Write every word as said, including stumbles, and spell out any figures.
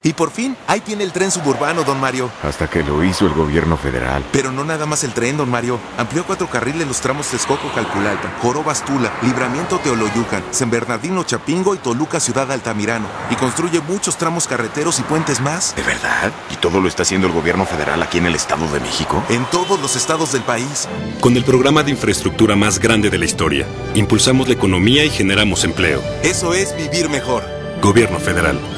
Y por fin, ahí tiene el tren suburbano, don Mario. Hasta que lo hizo el gobierno federal. Pero no nada más el tren, don Mario. Amplió cuatro carriles los tramos Texcoco-Calpulalpa, Jorobas-Tula, Libramiento-Teoloyucan, San Bernardino-Chapingo y Toluca-Ciudad Altamirano. Y construye muchos tramos carreteros y puentes más. ¿De verdad? ¿Y todo lo está haciendo el gobierno federal aquí en el Estado de México? En todos los estados del país. Con el programa de infraestructura más grande de la historia, impulsamos la economía y generamos empleo. Eso es vivir mejor. Gobierno federal.